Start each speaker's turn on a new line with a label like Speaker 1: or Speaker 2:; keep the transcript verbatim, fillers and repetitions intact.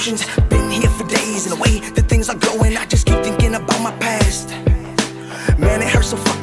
Speaker 1: emotions. Been here for days, and the way that things are going, I just keep thinking about my past. Man, it hurts so fucking